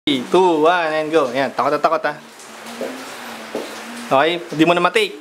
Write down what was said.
3, 2, 1, and go. Yan, takot na takot ha. Okay, hindi mo na matake.